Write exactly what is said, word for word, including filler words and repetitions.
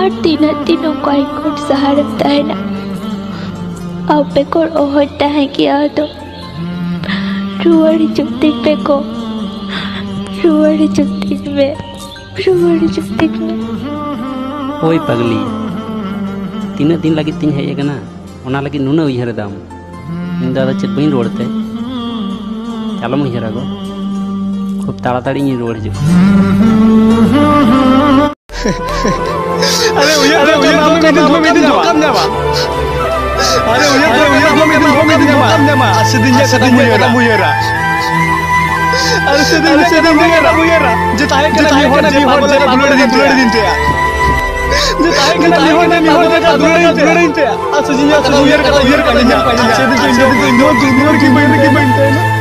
और तीना तीनों को खुद सहारा तहना अब बेकोर ओहर तहे किया तो रुआरी चुप्तिक बेको रुआरी चुप्तिक में रुआरी चुप्तिक में ओय पगली तीना दिन लगी तीन है ना ओना लगी नुना उयहर दाम इन दादा चेत बइन रोड़ते चलो उयहर गो खूब ताड़ाताड़ी इन रोड़ जो अरे उयहर अरे उयहर हम में दिन में दिन कम जावा अरे उयहर अरे उयहर हम में दिन में दिन कम जावा सेदिन सेदिन उयहर उयहर अरे सेदिन सेदिन उयहर उयहर जे ताहे के ताहे होना भी हो जरा दुलड़ दिन दुलड़ दिन ते जे ताहे के ताहे होना भी हो जरा दुलड़ दिन दुलड़ दिन ते आ सजिया उयहर का उयहर का सेदिन सेदिन नो दुलड़ की बहन की बहन